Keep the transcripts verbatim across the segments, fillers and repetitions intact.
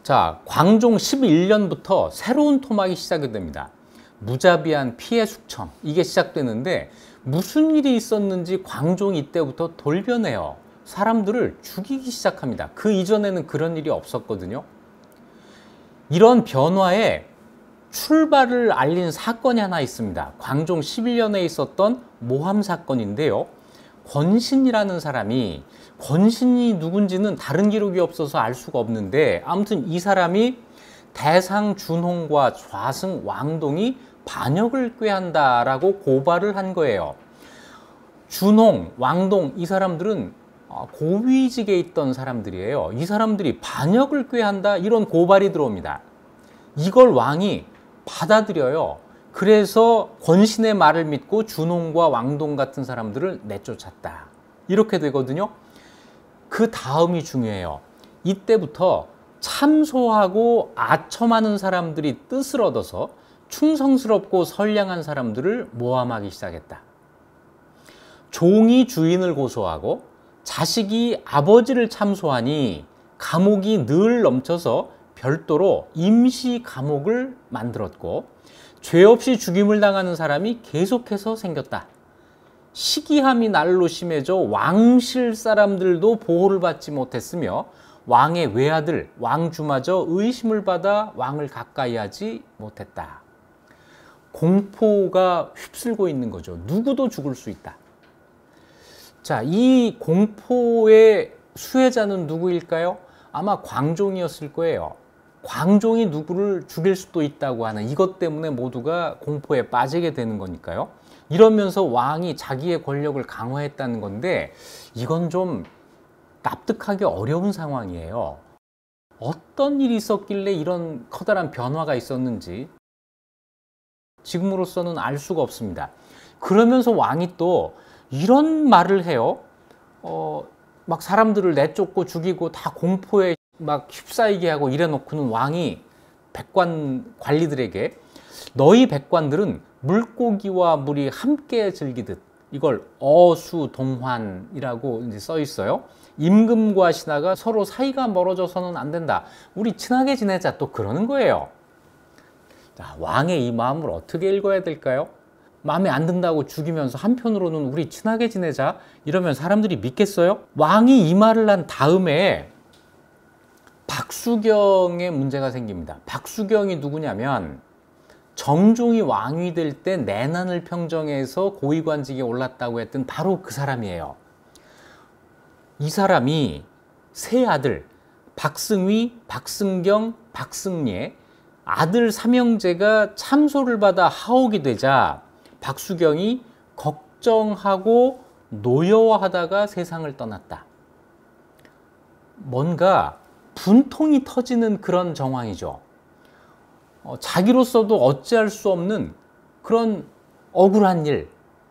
자, 광종 십일 년부터 새로운 토막이 시작이 됩니다. 무자비한 피해 숙청, 이게 시작되는데 무슨 일이 있었는지 광종이 이때부터 돌변해요. 사람들을 죽이기 시작합니다. 그 이전에는 그런 일이 없었거든요. 이런 변화에 출발을 알린 사건이 하나 있습니다. 광종 십일 년에 있었던 모함 사건인데요. 권신이라는 사람이, 권신이 누군지는 다른 기록이 없어서 알 수가 없는데, 아무튼 이 사람이 대상 준홍과 좌승 왕동이 반역을 꾀한다라고 고발을 한 거예요. 준홍, 왕동, 이 사람들은 고위직에 있던 사람들이에요. 이 사람들이 반역을 꾀한다, 이런 고발이 들어옵니다. 이걸 왕이 받아들여요. 그래서 권신의 말을 믿고 준홍과 왕동 같은 사람들을 내쫓았다, 이렇게 되거든요. 그 다음이 중요해요. 이때부터 참소하고 아첨하는 사람들이 뜻을 얻어서 충성스럽고 선량한 사람들을 모함하기 시작했다. 종이 주인을 고소하고 자식이 아버지를 참소하니 감옥이 늘 넘쳐서 별도로 임시 감옥을 만들었고, 죄 없이 죽임을 당하는 사람이 계속해서 생겼다. 시기함이 날로 심해져 왕실 사람들도 보호를 받지 못했으며 왕의 외아들, 왕주마저 의심을 받아 왕을 가까이 하지 못했다. 공포가 휩쓸고 있는 거죠. 누구도 죽을 수 있다. 자, 이 공포의 수혜자는 누구일까요? 아마 광종이었을 거예요. 광종이 누구를 죽일 수도 있다고 하는 이것 때문에 모두가 공포에 빠지게 되는 거니까요. 이러면서 왕이 자기의 권력을 강화했다는 건데, 이건 좀 납득하기 어려운 상황이에요. 어떤 일이 있었길래 이런 커다란 변화가 있었는지 지금으로서는 알 수가 없습니다. 그러면서 왕이 또 이런 말을 해요. 어, 막 사람들을 내쫓고 죽이고 다 공포에 막 휩싸이게 하고 이래 놓고는 왕이 백관 관리들에게, 너희 백관들은 물고기와 물이 함께 즐기듯, 이걸 어수동환이라고 이제 써 있어요. 임금과 신하가 서로 사이가 멀어져서는 안 된다. 우리 친하게 지내자, 또 그러는 거예요. 자, 왕의 이 마음을 어떻게 읽어야 될까요? 마음에 안 든다고 죽이면서 한편으로는 우리 친하게 지내자, 이러면 사람들이 믿겠어요? 왕이 이 말을 한 다음에 박수경의 문제가 생깁니다. 박수경이 누구냐면, 정종이 왕이 될 때 내난을 평정해서 고위관직에 올랐다고 했던 바로 그 사람이에요. 이 사람이 세 아들, 박승위, 박승경, 박승예, 아들 삼형제가 참소를 받아 하옥이 되자 박수경이 걱정하고 노여워하다가 세상을 떠났다. 뭔가 분통이 터지는 그런 정황이죠. 어, 자기로서도 어찌할 수 없는 그런 억울한 일,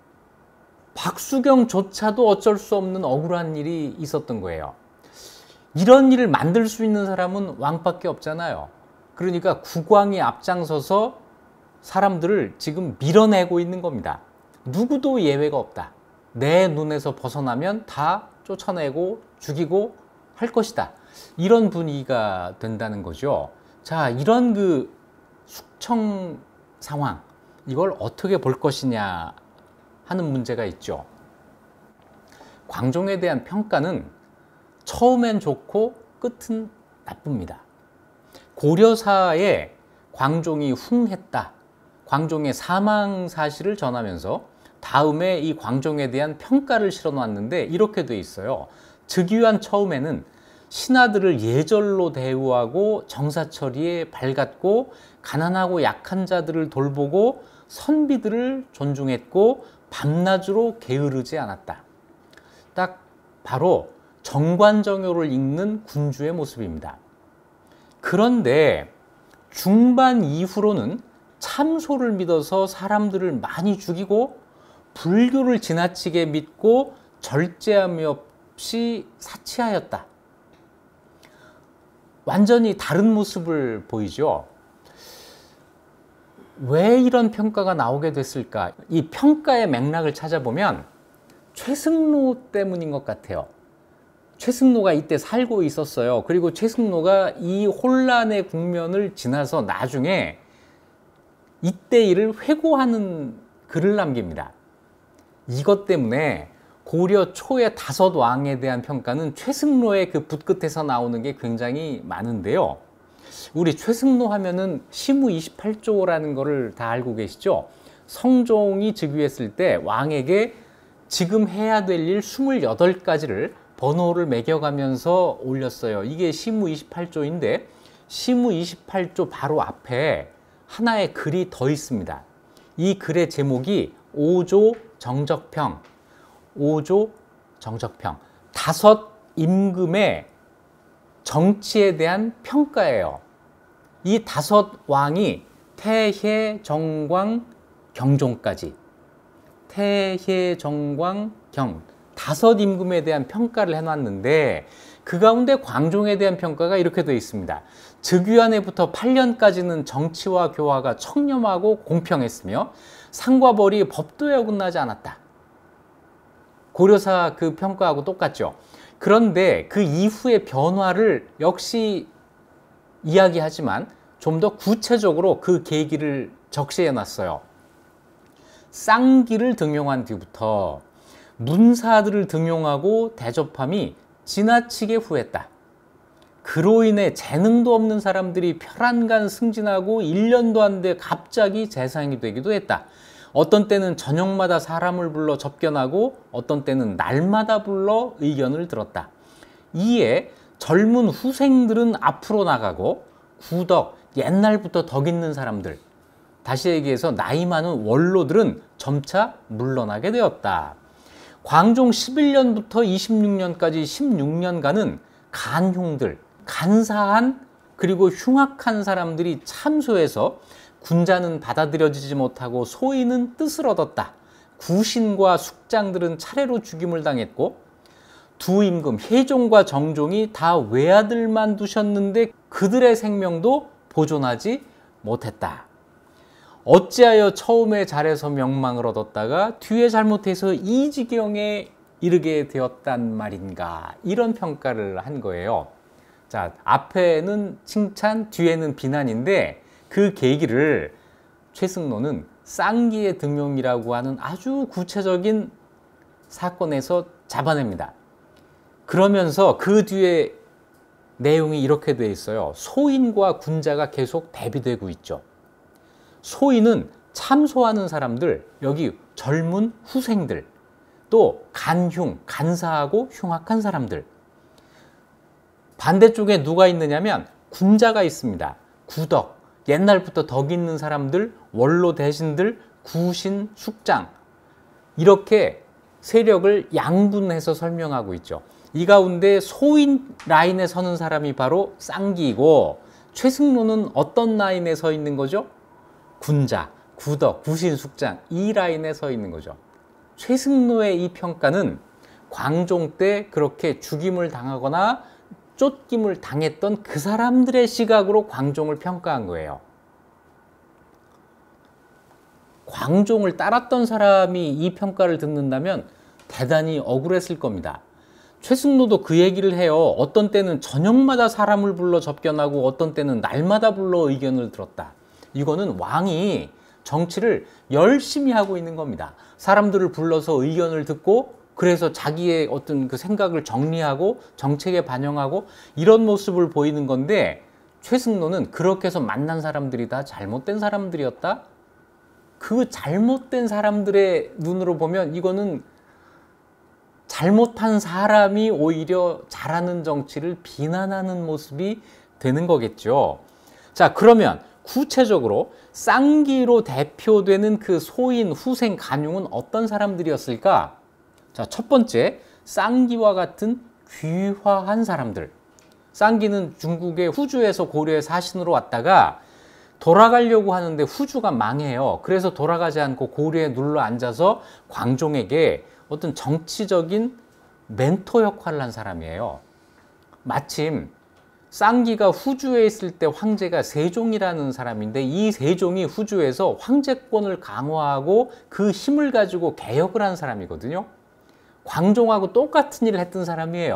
박수경조차도 어쩔 수 없는 억울한 일이 있었던 거예요. 이런 일을 만들 수 있는 사람은 왕밖에 없잖아요. 그러니까 국왕이 앞장서서 사람들을 지금 밀어내고 있는 겁니다. 누구도 예외가 없다. 내 눈에서 벗어나면 다 쫓아내고 죽이고 할 것이다. 이런 분위기가 된다는 거죠. 자, 이런 그 숙청 상황, 이걸 어떻게 볼 것이냐 하는 문제가 있죠. 광종에 대한 평가는 처음엔 좋고 끝은 나쁩니다. 고려사에 광종이 흉했다, 광종의 사망 사실을 전하면서 다음에 이 광종에 대한 평가를 실어놨는데 이렇게 돼 있어요. 즉위한 처음에는 신하들을 예절로 대우하고 정사처리에 밝았고, 가난하고 약한 자들을 돌보고 선비들을 존중했고 밤낮으로 게으르지 않았다. 딱 바로 정관정요를 읽는 군주의 모습입니다. 그런데 중반 이후로는 참소를 믿어서 사람들을 많이 죽이고 불교를 지나치게 믿고 절제함이 없이 사치하였다. 완전히 다른 모습을 보이죠. 왜 이런 평가가 나오게 됐을까? 이 평가의 맥락을 찾아보면 최승로 때문인 것 같아요. 최승로가 이때 살고 있었어요. 그리고 최승로가 이 혼란의 국면을 지나서 나중에 이때 일을 회고하는 글을 남깁니다. 이것 때문에 고려 초의 다섯 왕에 대한 평가는 최승로의 그 붓끝에서 나오는 게 굉장히 많은데요. 우리 최승로 하면은 시무 이십팔 조라는 거를 다 알고 계시죠? 성종이 즉위했을 때 왕에게 지금 해야 될 일 스물여덟 가지를 번호를 매겨가면서 올렸어요. 이게 시무 이십팔 조인데 시무 이십팔 조 바로 앞에 하나의 글이 더 있습니다. 이 글의 제목이 오조 정적평, 오조 정적평, 다섯 임금의 정치에 대한 평가예요. 이 다섯 왕이 태해, 정광, 경종까지, 태해, 정광, 경 다섯 임금에 대한 평가를 해놨는데 그 가운데 광종에 대한 평가가 이렇게 되어 있습니다. 즉위한 해부터 팔 년까지는 정치와 교화가 청렴하고 공평했으며 상과 벌이 법도에 어긋나지 않았다. 고려사 그 평가하고 똑같죠. 그런데 그 이후의 변화를 역시 이야기하지만 좀 더 구체적으로 그 계기를 적시해 놨어요. 쌍기를 등용한 뒤부터 문사들을 등용하고 대접함이 지나치게 후했다. 그로 인해 재능도 없는 사람들이 혈안간 승진하고 일 년도 안 돼 갑자기 재상이 되기도 했다. 어떤 때는 저녁마다 사람을 불러 접견하고 어떤 때는 날마다 불러 의견을 들었다. 이에 젊은 후생들은 앞으로 나가고 구덕, 옛날부터 덕 있는 사람들, 다시 얘기해서 나이 많은 원로들은 점차 물러나게 되었다. 광종 십일 년부터 이십육 년까지 십육 년간은 간흉들, 간사한 그리고 흉악한 사람들이 참소해서 군자는 받아들여지지 못하고 소인은 뜻을 얻었다. 구신과 숙장들은 차례로 죽임을 당했고 두 임금 혜종과 정종이 다 외아들만 두셨는데 그들의 생명도 보존하지 못했다. 어찌하여 처음에 잘해서 명망을 얻었다가 뒤에 잘못해서 이 지경에 이르게 되었단 말인가, 이런 평가를 한 거예요. 자, 앞에는 칭찬, 뒤에는 비난인데 그 계기를 최승로는 쌍기의 등용이라고 하는 아주 구체적인 사건에서 잡아냅니다. 그러면서 그 뒤에 내용이 이렇게 돼 있어요. 소인과 군자가 계속 대비되고 있죠. 소인은 참소하는 사람들, 여기 젊은 후생들, 또 간흉, 간사하고 흉악한 사람들. 반대쪽에 누가 있느냐면 군자가 있습니다. 구덕, 옛날부터 덕 있는 사람들, 원로 대신들, 구신, 숙장, 이렇게 세력을 양분해서 설명하고 있죠. 이 가운데 소인 라인에 서는 사람이 바로 쌍기이고 최승로는 어떤 라인에 서 있는 거죠? 군자, 구덕, 구신, 숙장, 이 라인에 서 있는 거죠. 최승로의 이 평가는 광종 때 그렇게 죽임을 당하거나 쫓김을 당했던 그 사람들의 시각으로 광종을 평가한 거예요. 광종을 따랐던 사람이 이 평가를 듣는다면 대단히 억울했을 겁니다. 최승로도 그 얘기를 해요. 어떤 때는 저녁마다 사람을 불러 접견하고 어떤 때는 날마다 불러 의견을 들었다. 이거는 왕이 정치를 열심히 하고 있는 겁니다. 사람들을 불러서 의견을 듣고 그래서 자기의 어떤 그 생각을 정리하고 정책에 반영하고 이런 모습을 보이는 건데 최승로는 그렇게 해서 만난 사람들이 다 잘못된 사람들이었다? 그 잘못된 사람들의 눈으로 보면 이거는 잘못한 사람이 오히려 잘하는 정치를 비난하는 모습이 되는 거겠죠. 자, 그러면 구체적으로 쌍기로 대표되는 그 소인, 후생, 간용은 어떤 사람들이었을까? 자, 첫 번째, 쌍기와 같은 귀화한 사람들. 쌍기는 중국의 후주에서 고려의 사신으로 왔다가 돌아가려고 하는데 후주가 망해요. 그래서 돌아가지 않고 고려에 눌러 앉아서 광종에게 어떤 정치적인 멘토 역할을 한 사람이에요. 마침 쌍기가 후주에 있을 때 황제가 세종이라는 사람인데 이 세종이 후주에서 황제권을 강화하고 그 힘을 가지고 개혁을 한 사람이거든요. 광종하고 똑같은 일을 했던 사람이에요.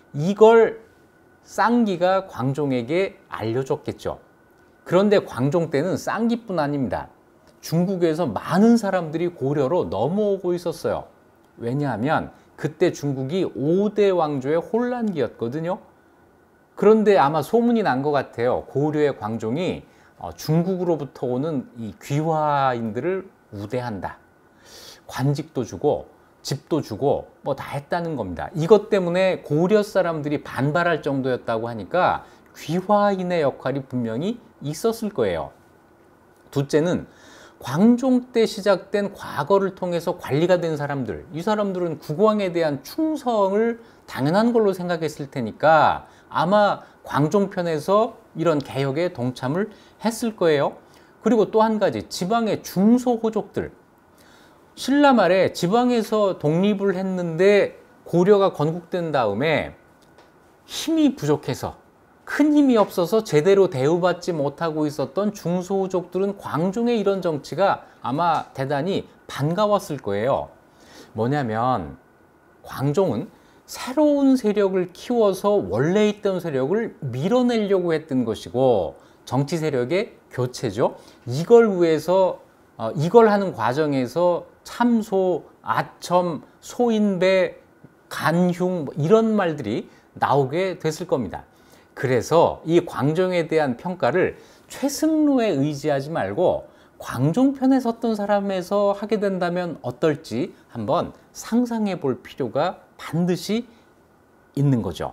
이걸 쌍기가 광종에게 알려줬겠죠. 그런데 광종 때는 쌍기뿐 아닙니다. 중국에서 많은 사람들이 고려로 넘어오고 있었어요. 왜냐하면 그때 중국이 오 대 왕조의 혼란기였거든요. 그런데 아마 소문이 난 것 같아요. 고려의 광종이 중국으로부터 오는 이 귀화인들을 우대한다. 관직도 주고 집도 주고 뭐 다 했다는 겁니다. 이것 때문에 고려 사람들이 반발할 정도였다고 하니까 귀화인의 역할이 분명히 있었을 거예요. 둘째는 광종 때 시작된 과거를 통해서 관리가 된 사람들, 이 사람들은 국왕에 대한 충성을 당연한 걸로 생각했을 테니까 아마 광종 편에서 이런 개혁에 동참을 했을 거예요. 그리고 또 한 가지, 지방의 중소호족들. 신라 말에 지방에서 독립을 했는데 고려가 건국된 다음에 힘이 부족해서, 큰 힘이 없어서 제대로 대우받지 못하고 있었던 중소호족들은 광종의 이런 정치가 아마 대단히 반가웠을 거예요. 뭐냐면 광종은 새로운 세력을 키워서 원래 있던 세력을 밀어내려고 했던 것이고, 정치 세력의 교체죠. 이걸 위해서 어, 이걸 하는 과정에서 참소, 아첨, 소인배, 간흉 뭐 이런 말들이 나오게 됐을 겁니다. 그래서 이 광종에 대한 평가를 최승로에 의지하지 말고 광종 편에 섰던 사람에서 하게 된다면 어떨지 한번 상상해 볼 필요가 반드시 있는 거죠.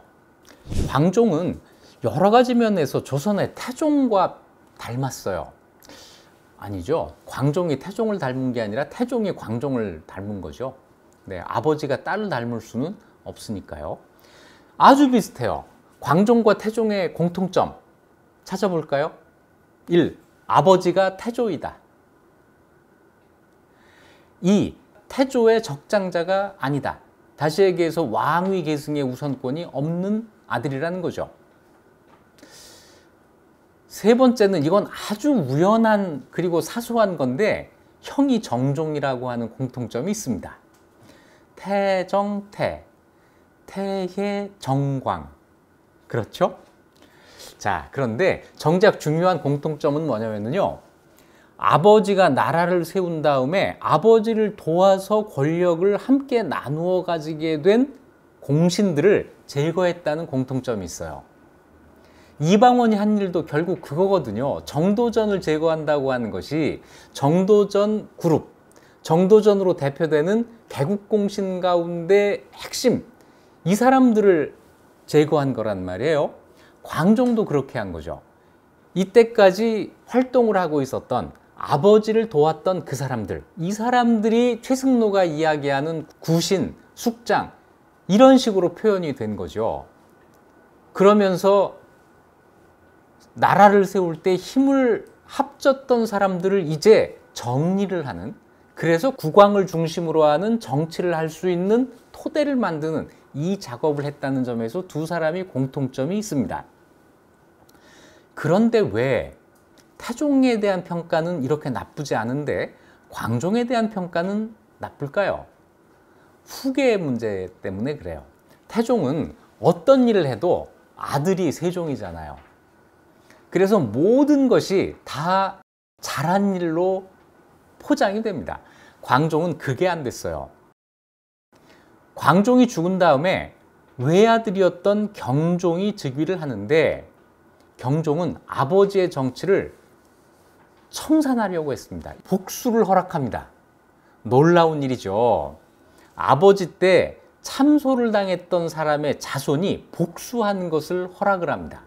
광종은 여러 가지 면에서 조선의 태종과 닮았어요. 아니죠. 광종이 태종을 닮은 게 아니라 태종이 광종을 닮은 거죠. 네, 아버지가 딸을 닮을 수는 없으니까요. 아주 비슷해요. 광종과 태종의 공통점 찾아볼까요? 일. 아버지가 태조이다. 이. 태조의 적장자가 아니다. 다시 얘기해서 왕위 계승의 우선권이 없는 아들이라는 거죠. 세 번째는 이건 아주 우연한 그리고 사소한 건데 형이 정종이라고 하는 공통점이 있습니다. 태정태, 태해 정광. 그렇죠? 자, 그런데 정작 중요한 공통점은 뭐냐면요. 아버지가 나라를 세운 다음에 아버지를 도와서 권력을 함께 나누어 가지게 된 공신들을 제거했다는 공통점이 있어요. 이방원이 한 일도 결국 그거거든요. 정도전을 제거한다고 하는 것이 정도전 그룹, 정도전으로 대표되는 개국공신 가운데 핵심, 이 사람들을 제거한 거란 말이에요. 광종도 그렇게 한 거죠. 이때까지 활동을 하고 있었던, 아버지를 도왔던 그 사람들, 이 사람들이 최승로가 이야기하는 구신, 숙장, 이런 식으로 표현이 된 거죠. 그러면서 나라를 세울 때 힘을 합쳤던 사람들을 이제 정리를 하는, 그래서 국왕을 중심으로 하는 정치를 할 수 있는 토대를 만드는 이 작업을 했다는 점에서 두 사람이 공통점이 있습니다. 그런데 왜 태종에 대한 평가는 이렇게 나쁘지 않은데 광종에 대한 평가는 나쁠까요? 후계의 문제 때문에 그래요. 태종은 어떤 일을 해도 아들이 세종이잖아요. 그래서 모든 것이 다 잘한 일로 포장이 됩니다. 광종은 그게 안 됐어요. 광종이 죽은 다음에 외아들이었던 경종이 즉위를 하는데 경종은 아버지의 정치를 청산하려고 했습니다. 복수를 허락합니다. 놀라운 일이죠. 아버지 때 참소를 당했던 사람의 자손이 복수한 것을 허락을 합니다.